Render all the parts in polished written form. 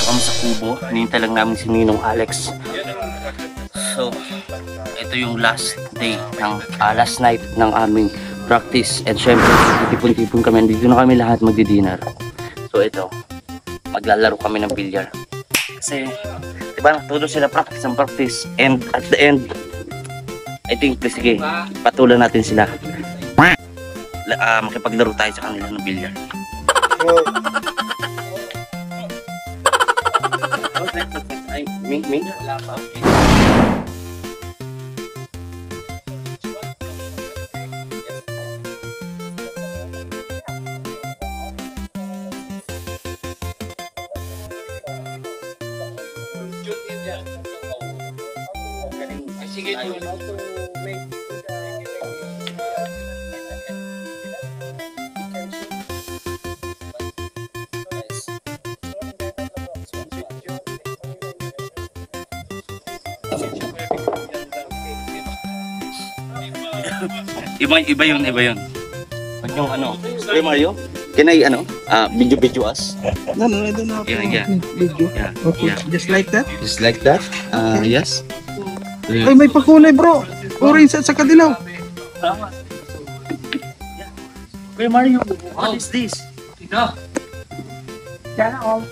kami sa kubo. Hinihintay lang namin si Ninong Alex. So, ito yung last day ng last night ng aming practice. And syempre, tipon-tipon kami. Dito na kami lahat magdi-dinner. So, ito. Maglalaro kami ng bilyar. Kasi, diba, natulog sila practice ang practice. And at the end, I think, sige, patulan natin sila. Makipaglaro tayo sa kanila ng bilyar. Ay, Ming? Wala pa. Sige, Iba yun. Pag yung ano, Kuya Mario, can I video us? No, I don't know. Yeah. Video. Yeah. Okay, Yeah. just like that. Just like that? Yes. Ay, may pakulay bro. Orange at saka dilaw. Kuya Mario, what is this? Ito. Sana all.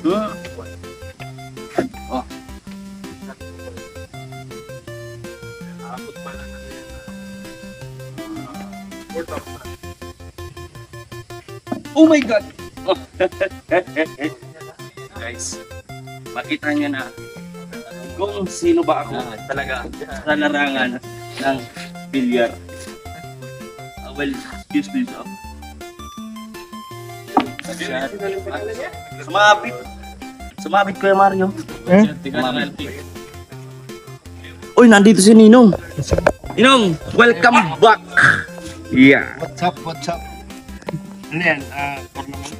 Oh my God! Guys, makita nyo na kung sino ba ako talaga sa larangan ng bilyar. Well, excuse me. Sumabit Kuya Mario. Uy, nandito si Ninong. Ninong, welcome back. Yeah. What's up? Ano yan? Tournament?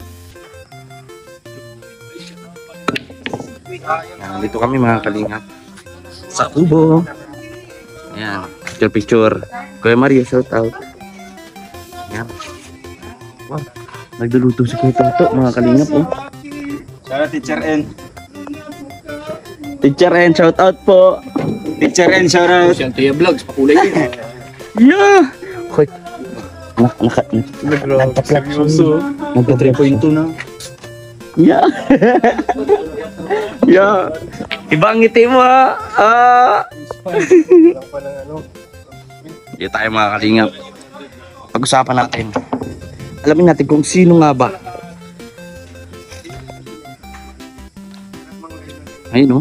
Dito kami mga kalingap sa kubo. Ayan, picture. Kuya Mario, shout out. Ayan. Wow, nagluluto si Kuya Toto mga kalingap. Oh. Sana Teacher N. Teacher N, shout out po. Teacher N, shout out. Shantia Vlogs, pakulay din. Yeah. Hoy. Seryoso. Nagpa 3.2 na. Yeah. Yeah. Ibang ngiti mo ha. Hindi tayo mga kalingap. Pag-usapan natin. Alamin natin kung sino nga ba. Ayun, no?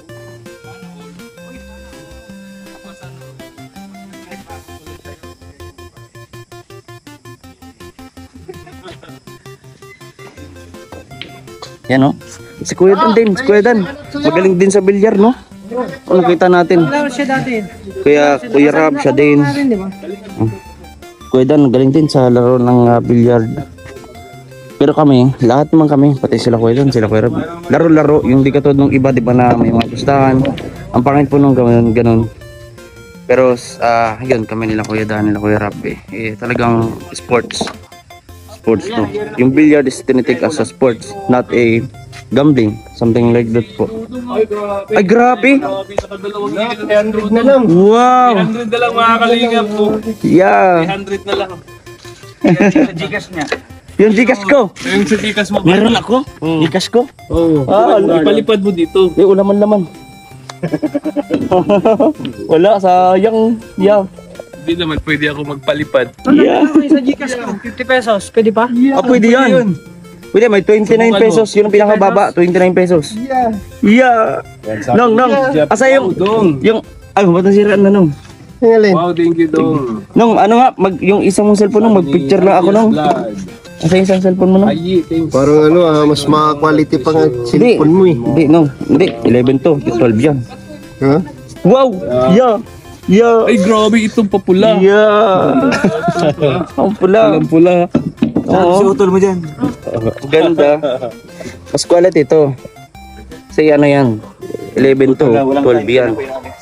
Yan, no? Si Kuya Dan din, si Kuya Dan. Magaling din sa bilyar, no? O, nakita natin. Kuya Rab, siya din. Kuya Dan, galing din sa laro ng bilyard. Pero kami, lahat naman kami, pati sila Kuya Dan, sila Kuya Rab. Laro-laro, yung di katulad ng iba, di ba na may mga pustahan. Ang pangit po nung ganun. Pero, yun, kami nila Kuya Dan, nila Kuya Rab, talagang sports no. Yung billiard is tinitake as a sports, not a gambling, something like that po. Ay, grabe! 300 na lang. Wow! 300 na lang mga kalingap po. Yeah! 300 na lang. Yung Gcash niya. Yung Gcash ko! Yung sa Gcash mo. Meron ako? Gcash ko? Oo. Ipalipad mo dito. Yung ulaman-laman. Wala, sayang. Yeah. Hindi naman pwede ako magpalipad. Yeah. Sa Gcash ko, 50 pesos. Pwede pa? Pwede yan. Pwede, may 29 pesos. Yun ang pinakababa, 29 pesos. Yeah. Yeah. Nong. Asa yung... Ay, ba't nasiraan na, Nong? Ngayon. Wow, thank you, Dong. Nong, ano nga, yung isang mong cellphone, Nong, mag-picture lang ako, Nong. Asa yung isang cellphone mo, Nong? Ay, thanks. Parang mas ma-quality pa nga cellphone mo eh. Hindi, Nong. Hindi, 11 to. 12 yan. Ha? Wow! Yeah! Ay, grabe itong papula. Yeah! Ang pula. Ang pula. Oo. Utol mo dyan. Ganda. Mas quality ito. Kasi ano yan. 11 to. 12 yan.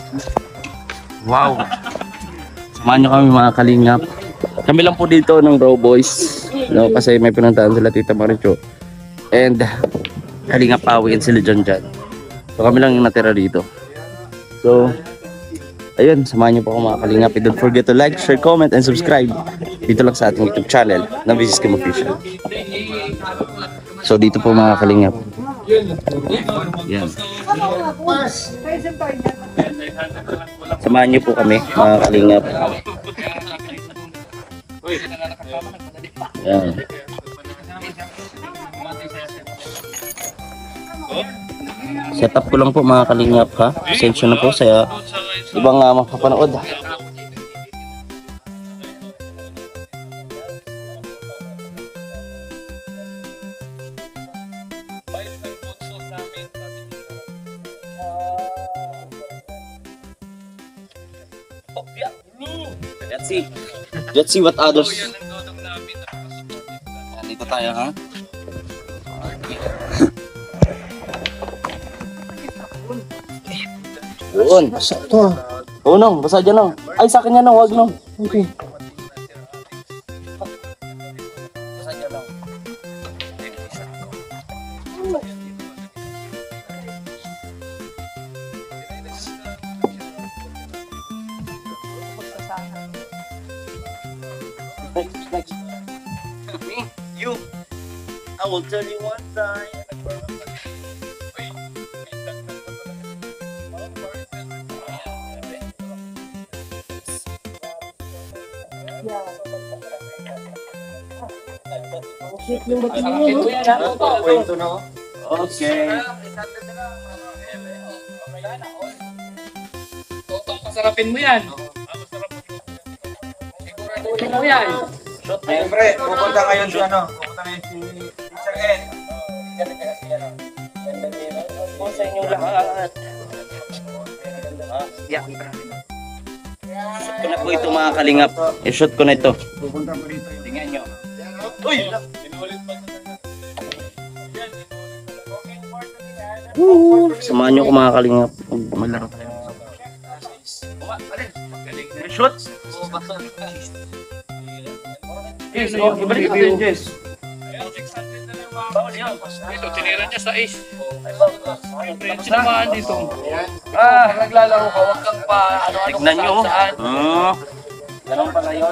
Wow. Samahan nyo kami mga kalingap. Kami lang po dito ng Raw Boys. No, kasi may pinuntahan sila Tita Maricho. And Kalinga Pawi and sila dyan. So kami lang yung natira dito. So, ayun, samahan niyo po ako mga kalingap. Don't forget to like, share, comment, and subscribe dito lang sa ating YouTube channel na Visis Kim Official. So dito po mga kalingap. Yan. Samahan niyo po kami mga kalingap. Yan. Setup ko lang po mga kalingap ha. Pasensya na po sa ibang makapanood. Let's see what others. Dito tayo ha. Doon. Basa ito. Oo nang, basa dyan nang. Ay sa akin yan nang, wag nang. Okay. Basa dyan nang. Next. Me, you. I will tell you one time. Okay. Pasarapin mo yan. Siguraduhin mo yan. Siyempre, pupunta ngayon si pupunta ngayon si Teacher Ed. Po sa inyong lahat. Yeah. Shoot ko na po ito mga kalingap. I-shoot ko na ito. Pupunta po rito. Tingnan nyo. Uy! Samahan nyo ko mga kalingap. Malaro tayo. Shoot! Yes, ibalik natin, Jess. Ito, tinira niya sa ace. Sinamaan dito. Naglalaro ka, huwag kang pa, Tignan nyo. Ganun pala yun.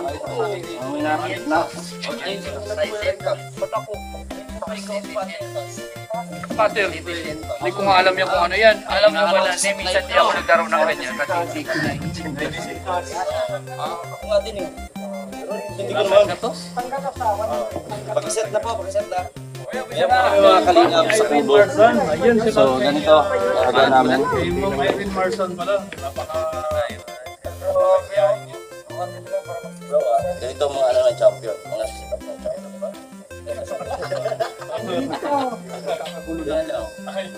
Pater, hindi ko nga alam yan kung ano yan. Alam mo ba na minsan di ako naglaro ng ganyan kasi hindi ko na Ako nga din eh. Hindi ko naman. Pag-set na po, pag-set na. Ayan po kami mga kalingap sa kubo. So ganito, gagawin namin. Irvin Marson pala. Ganito mga ano ng champion. Mga setup ng champion. Yan lang.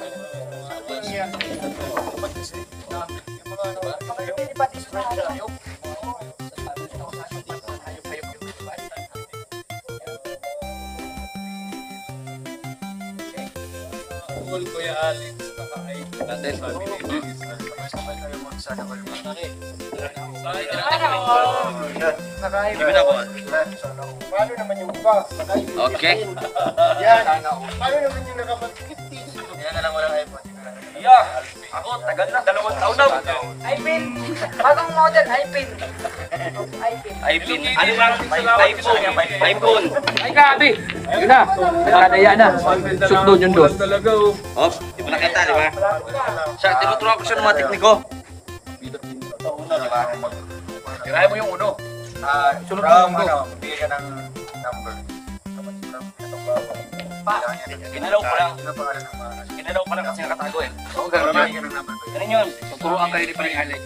Kuya Alex, naka-ay natin family days. Sabay kayo magsana kayo malaki. Ibig na po. Paano naman yung box? Okay. Yan. Paano naman yung nakapag-50? Yan na lang walang iPhone. Yeah. Ako, tagal na. 2 taon na. iPin. Bagong model, iPin. iPhone. Ano ba? iPhone. Ay, grabe! Yun na! Nakadaya na. Shoot doon yung dos. Talaga oh. Oh, di mo nakita, di ba? Siya, tinuturuan ko siya ng mga tekniko. Tirahin mo yung uno. Sunod mo yung bigyan ka ng number. Ginalaw ko lang. Ginalaw ko lang kasi nakatago eh. Oo, ganun yun. Bigyan ng number. Ganun yun. Tuturuan kayo ni Paring Alex.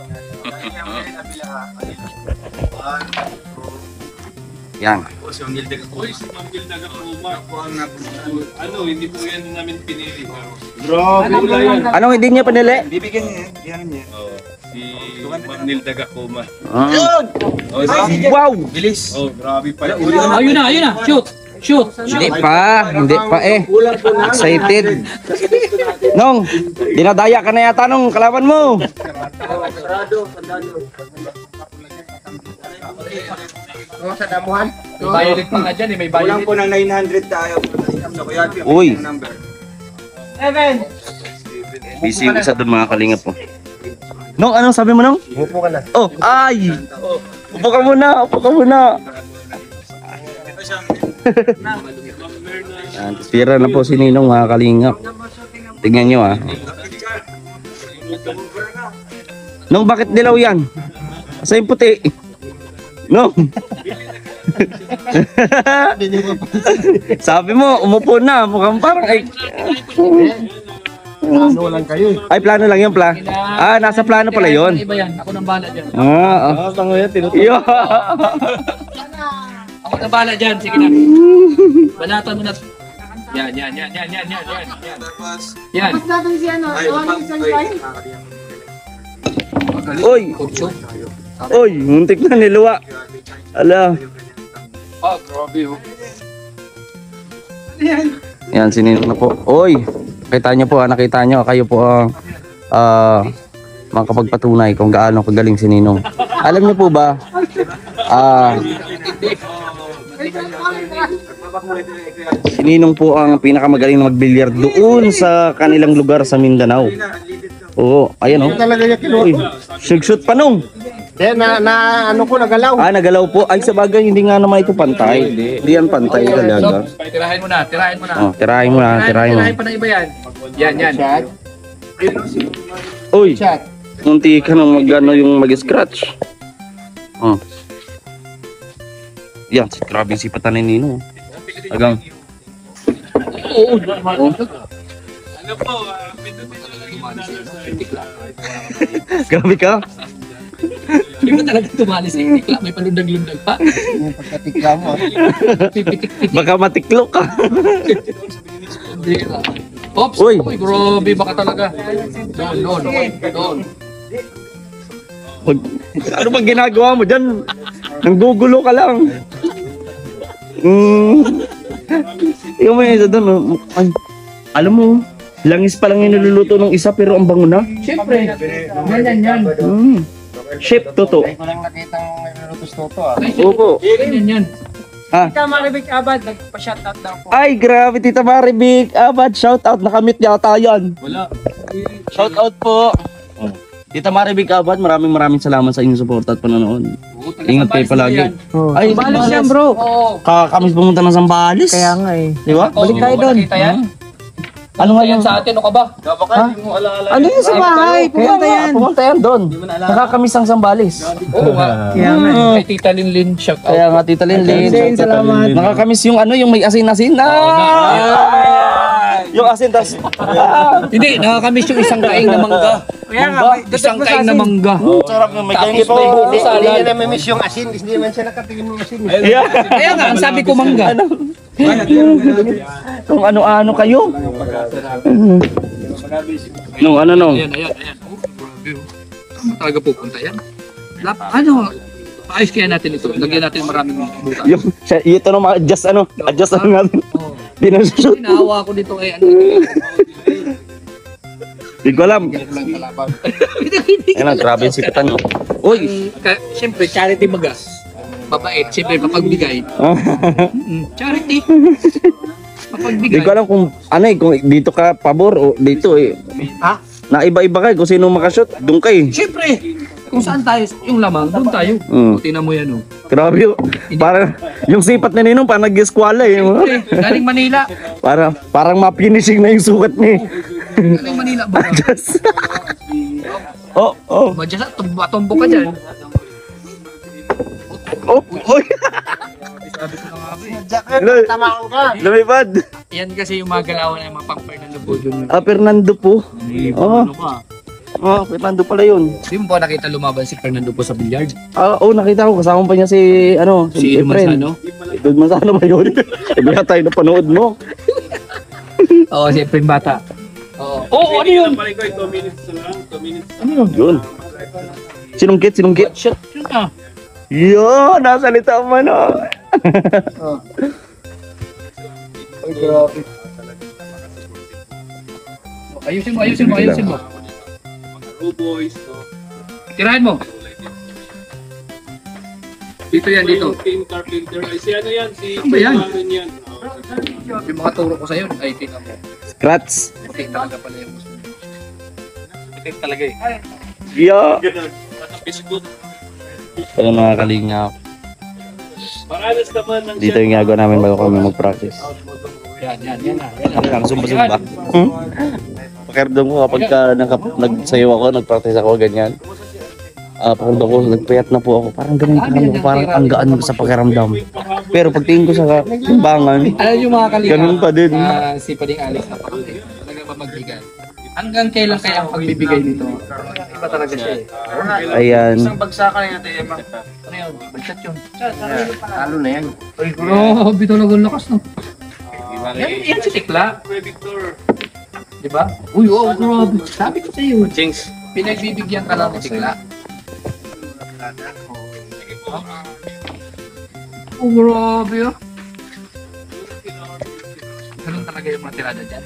Yan. O, si Ma'am Gilda Gakuma. Si Ma'am Gilda Gakuma. Ano, hindi po yan namin pinili. Grabe. Wala yan. Anong hindi niya panili? Bibigyan niya yan. Bigyan niya. Si Ma'am Nilda Gakuma. Wow! Bilis. Oh, grabe pala. Ayun na, shoot. Shoot. Hindi pa eh. Excited. Nong, dinadaya ka na yata nung kalaban mo. Sa damuhan. May violet pa nga dyan eh, may Kulang violet. po ng 900 tayo. Sa Kuya Alfie, Uy. ang number. Busy yung isa doon mga kalingap po. Nong, anong sabi mo nong? Upo ka na. Oh, ay! Upo ka muna, upo ka muna. Tira na po si Ninong mga kalingap. Tingnan nyo ah. Nong, bakit dilaw yan? Asa yung puti? Nong! Sabi mo, umupo na. Mukhang parang ay... Ano lang kayo eh. Ay, plano lang yun, nasa plano pala yun. Iba yan. Ako nang bahala dyan. Tango yan, tinutuloy. Ako nang bahala dyan. Sige na. Banatan mo na. Yan. Yan. Oy! Oy, muntik na niluwa. Ala. Oh, grabe oh. Yan, Ninong na po. Oy! Nakita nyo po, nakita nyo. Kayo po ang makapagpatunay kung gaano kagaling si Ninong. Alam nyo po ba? Si Ninong po ang pinakamagaling na magbilyar doon sa kanilang lugar sa Mindanao. Oo, ayan o. Talaga yung kinuha. Uy, shoot pa nung. Ano ko, nagalaw. Nagalaw po. Ay, sa bagay, hindi nga naman ito pantay. Hindi yan pantay talaga. Tirahin mo na. Oh, tirahin mo na. Tirahin pa na iba yan. Yan. Uy, munti ka nang mag-ano yung mag-scratch. Oh. Yan, grabe yung sipatan ni Nino. Tagang. Oo. Grabe ka. Hindi mo talaga tumali sa itikla. May palundag-lundag pa. Yung pagkatikla mo. Pipitik-pitik. Baka matiklok ka. Ops! Uy. Uy, grabe. Baka talaga. Doon. Ano bang ginagawa mo dyan? Nanggugulo ka lang. Ikaw mo yung isa doon. Ay, alam mo, langis pa lang yung niluluto ng isa pero ang bango na. Siyempre. Yan. Chef Toto. Ay ko lang nakitang nalutos toto ah. Opo. Yan. Tita Maribik Abad, nagpa-shoutout daw po. Ay, grabe, Tita Maribik. Abad, shout out. Nakamit yata yan. Wala. Shout out po. Tita Maribik Abad, maraming salamat sa inyong support at panonood. Ingat kayo palagi. Ay, Balik yan bro. Oo. Kakamis pumunta ng Zambales. Kaya nga eh. Di ba? Balik tayo doon. Nakita yan? Ano nga Yan yung... sa atin, o ka ba? Ano yun sa bahay? Pumunta yan. Pumunta yan doon. Nakakamis ang Zambales. Oo nga. Kaya nga eh. Kay Tita Linlin, shout out. Kaya nga, Tita Linlin. Salamat. Nakakamis yung ano, yung may asin-asin. Yung asin, tas... Hindi, nakakamiss yung isang kaing na mangga. Kaya nga, Isang kaing na mangga. Sarap yung may Tapos kaingit may buko Hindi salad. niya namimiss yung asin. Hindi naman siya nakatingin ng asin. Kaya nga, ang sabi ko mangga. Kung ano-ano kayo. Nung ano nung. Ayan. Oh, grabe oh. Saan ba talaga pupunta yan? Paayos kaya natin ito. Lagyan natin maraming buka. Yung, ito nung adjust natin. Oo. Pinashoot. Naawa ko dito kay ano. Hindi ko alam. Ayan ang grabe yung sipatan. Uy! Siyempre, charity magas. Mabait. Siyempre, mapagbigay. Charity. Hindi Mapagbigay. ko alam kung ano kung dito ka pabor o dito Ha? Na iba-iba kayo kung sino makashoot, doon kayo. Siyempre, kung saan tayo, yung lamang, doon tayo. Mm. Tingnan mo yan, oh. Grabe yun. Parang yung sipat ni Ninong parang nag-eskwala eh. Siyempre, galing Manila. Parang ma-finishing na yung sukat ni. Galing Manila ba? Oh. Madyasa, tumbo ka dyan. Oy. Tamaan ka. Lumipad. Yan kasi yung mga galawan ng mga pang Fernando po doon. Fernando po. Ano ka? Fernando pala yun. Di mo pa nakita lumaban si Fernando po sa billiard? Nakita ko. Kasama pa niya si Si Ido Manzano? Ido Manzano ba yun? Iba na tayo napanood mo. Oo, si Efren Bata. Oo, ano yun? Ano yun? Sinungkit. Shot yun ah. Yo, nasalita mo no. Ay, grabe. Ayusin mo. Tirahin mo. Dito yan, dito. Si ano yan? Si Ano ba yan? Warren yan. Yung mga turo ko sa'yo, ay tingnan mo. Scratch. puti talaga pala yung gusto niya. Puti talaga eh. Yeah. Ayun mga kalingap. Dito yung ginagawa namin bago kami mag-practice. Yan. Ang zumba-zumba. Pakiramdam ko kapag nagsayaw ako, nag-practice ako, ganyan. Pakiramdam ko, nagpayat na po ako. Parang ganun ako, parang ang gaan sa pakiramdam. Pero pagtingin ko sa timbangan, Alam yung mga kalingap, ganun pa din. si Pading Alex na pati. Talaga ba magbigan? Hanggang kailan kaya ang pagbibigay nito? Iba talaga siya eh. Ayan. Bagsakan na natin, Emma. Ano yun? Bagsak yun. Talo na yan. Grabe talaga ang lakas no. Yan si Tikla. Diba? Uy, oh, grabe. Sabi ko sa'yo. Jinx. Pinagbibigyan ka lang ni Tikla. Oh, grabe oh. Ganun talaga yung mga tirada dyan.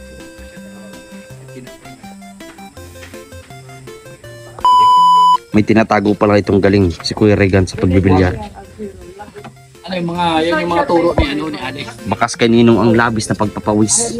May tinatago pala itong galing si Kuya Regan sa pagbibilyar. Ano yung mga, yan yung mga turo ni Alex. Bakas kaninong ang labis na pagpapawis.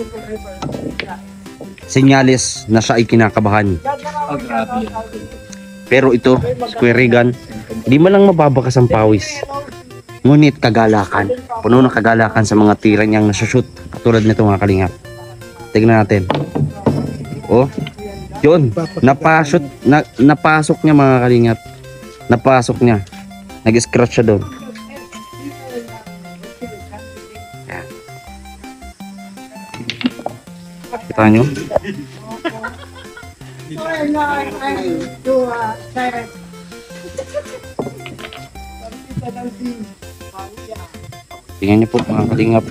Senyales na siya ay kinakabahan. Oh, grabe yan. Pero ito, si Kuya Regan, hindi man lang mababakas ang pawis. Ngunit kagalakan. Puno ng kagalakan sa mga tira niyang nasushoot. Katulad nito mga kalingap. Tignan natin. Oh, yun. Napasok niya mga kalingap. Napasok niya. Nag-scratch siya doon. Yan. Kita nyo? Tingnan niyo po mga kalingap.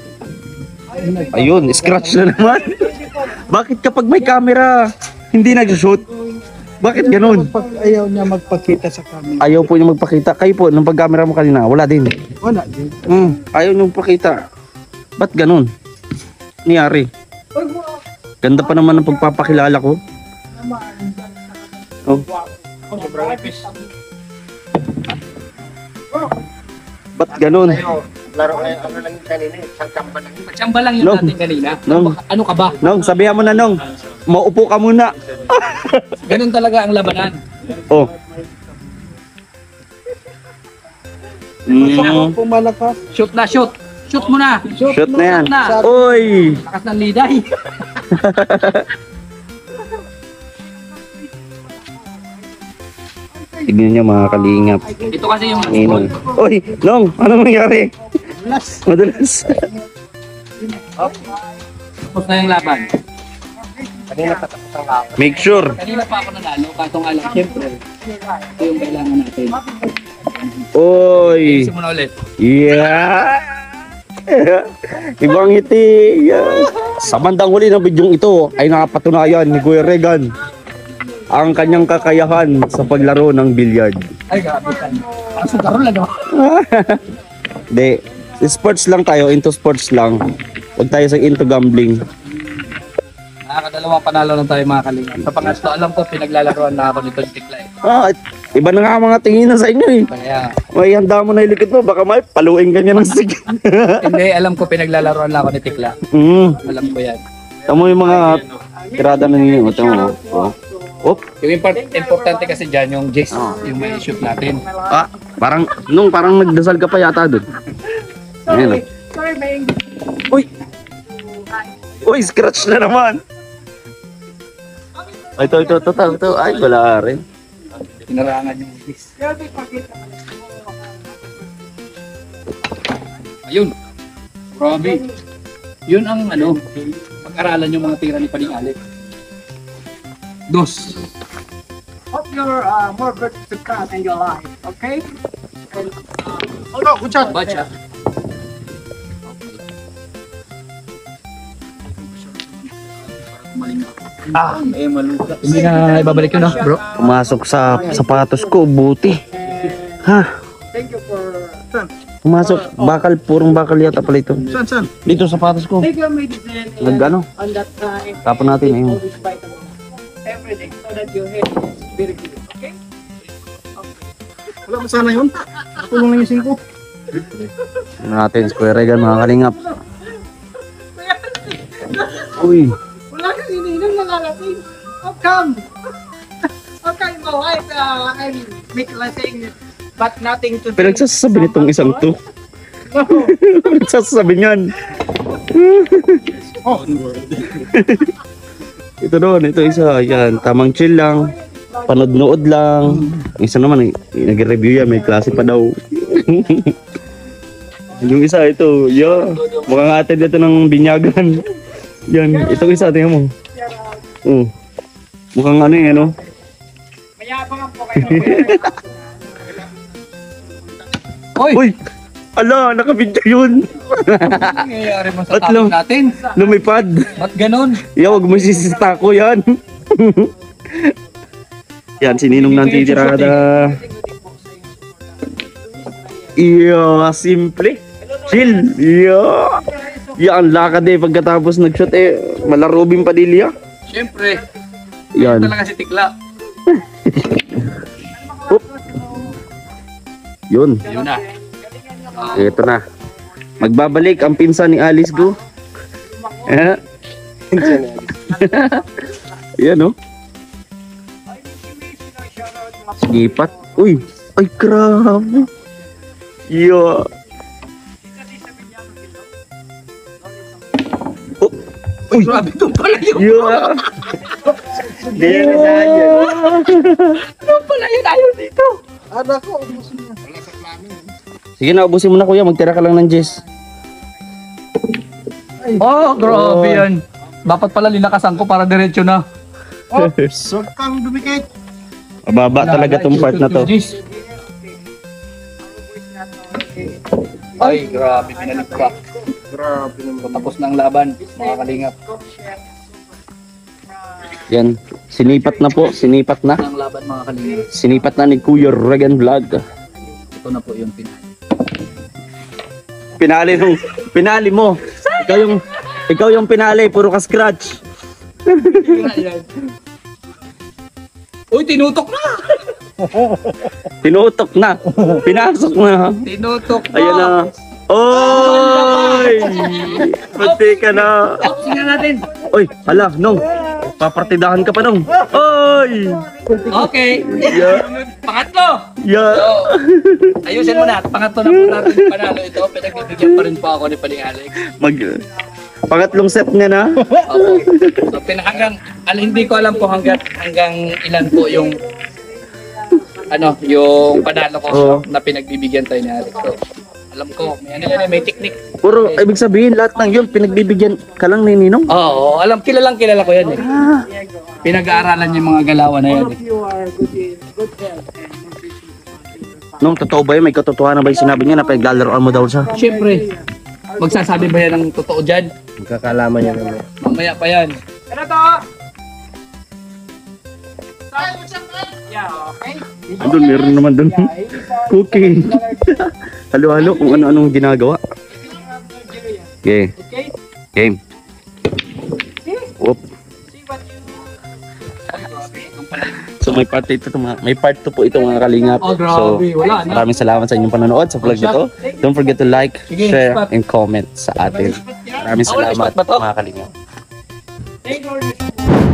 Ayun, scratch na naman. Bakit kapag may camera, hindi nag-shoot? Bakit ganun? Ayaw niya magpakita sa camera. Ayaw po niya magpakita. Kayo po, nung pag-camera mo kanina, wala din. Wala din. Ayaw niyo magpakita. Ba't ganun? Niyari. Ganda pa naman ang pagpapakilala ko. Oh. Ba't ganun? Laro kayo ano lang yung kanina, isang kamba lang. Matsamba lang yun Nong. natin kanina. Nong. Ano ka ba? Nong, sabihan mo na Nong. Maupo ka muna. Ganun talaga ang labanan. Oh. Mm. Kung malakas. Shoot na, shoot. Shoot mo na. Shoot na yan. na. Oy! Lakas ng liday. Tignan niyo mga kalingap. Ito kasi yung Ninong. Oy, Nong, anong nangyari? Madulas. tapos na yung laban. Make sure. Kanina pa ako nanalo, katong alam, siyempre. Ito yung kailangan natin. Oy. Isip mo na ulit. Yeah. Ibang ngiti. Yeah. Sa bandang huli ng bidyong ito ay nakapatunayan ni Kuya Regan ang kanyang kakayahan sa paglaro ng billiard. Ay, grabe ka. Parang sugarol lang, no? De, sports lang tayo, into sports lang. Huwag tayo sa into gambling. Nakakadalawang panalo lang tayo mga kalinga. Sa pangatlo, alam ko, pinaglalaroan na ako nito ni Tikla eh. Iba na nga mga tingin sa inyo eh. Kaya, May handa mo na yung likod mo, baka may paluin ka niya ng sig. hindi, alam ko, pinaglalaroan na ako ni Tikla. Alam ko yan. Tamo yung mga tirada na ninyo. Tamo. Oh. Yung importante kasi dyan, yung jigs, yung may shoot natin. Parang nagdasal ka pa yata doon. Ayan. Uy! Uy, scratch na naman. Ay, ito. Ay, wala rin. Pinarangan yung jigs. Ayun. Grabe. Yun ang ano, pag-aralan yung mga tira ni Pading Alex. Dos. Hope you're more success in your life, okay? Bacha. Hindi na ibabalik yun, no, bro? Pumasok sa sapatos ko, buti. Ha? Thank you for... Pumasok, purong bakal yata pala ito. Saan? Dito sapatos ko. Take your medicine Nagano? on that time. Tapon natin, Take ayun. all these vitamins every day so that your head is very good, okay? Wala mo sana yun. Tulong lang yung 5. Ano natin, Square Regan, mga kalingap. Uy, Bakit ininom ng lasing? How come? How come my wife and make lasing but nothing to drink? Pinagsasabi nitong isang to. Pinagsasabi niyan. Ito doon, ito isa. Yan, tamang chill lang. Panood-nood lang. Isa naman, nag-review yan. May klase pa daw. Yung isa, ito. Yeah. Mukhang atid ito ng binyagan. Yan, itong isa, tingnan mo. Mukhang ano yun, ano? Mayabang po kayo. Uy! Ala, nakabidyo yun. Nangyayari mo sa Ba't tapos natin? Lumipad. Ba't ganun? Wag mo sisita ko yan. Yan, sininong ng titirada. Simple. Chill. Yan, lakad eh. Pagkatapos nag-shot eh. Mala Robin Padilla. Siyempre. Yan. Talaga si Tikla. Yun. Yun na. Ito na. Magbabalik ang pinsan ni Alice Go. Yan oh. Sipat. Uy. Ay, grabe. Yeah. Oh. Uy. Grabe ito pala yun. Yeah. Ano pala yun? Ayaw dito. Sige na, ubusin mo na kuya. Magtira ka lang ng Jess. Oh, grabe yan. Dapat pala linakasan ko para diretso na. So kang dumikit. Mababa talaga tong part na to. Ay, grabe. Binalik pa. Grabe naman. Tapos na ang laban, mga kalingap. Yan. Sinipat na po. Sinipat na. Ang laban, mga kalingap. Sinipat na ni Kuya Regan Vlog. Ito na po yung pinay. Pinali mo. Ikaw yung pinali, puro ka scratch. Uy, tinutok na! Tinutok na. Pinasok na. Tinutok na! Ayan na. Oy! Pati ka na. Tingnan natin. Oy, hala, Nong. Papartidahan ka pa, Nong. Oy! Okay. Yeah. Pangatlo! Yeah. So, ayusin mo na. Pangatlo na po natin yung panalo ito. Pinagbibigyan pa rin po ako ni Paling Alex. Pangatlong set nga na. Okay. So, hindi ko alam po hanggang ilan po yung yung panalo ko Oo. na pinagbibigyan tayo ni Alex. So, alam ko, may technique. Puro, ibig sabihin, lahat ng yun, pinagbibigyan ka lang ni Ninong. Oo, kilala ko yan eh. Pinag-aaralan yung mga galawan na yan eh. You are good health and nutrition. Nung totoo ba yun? May katotohanan ba yung sinabi niya na pinaglalaroan mo daw siya? Siyempre, magsasabi ba yan ng totoo dyan? Magkakalaman niya naman. Mamaya pa yan. Ano to? Yeah, okay. Andun, meron naman dun. Cooking. Halo-halo kung ano-anong ginagawa. Okay. Okay? Game. Whoop. See what you... So may part ito may part 2 po ito mga kalingap. Oh, So grabe. Wala na. maraming salamat sa inyong panonood sa vlog nito. Don't forget to like, Sige, share, spot. and comment sa atin. Maraming Ah, wala salamat spot ba to? mga kalingap. Take order.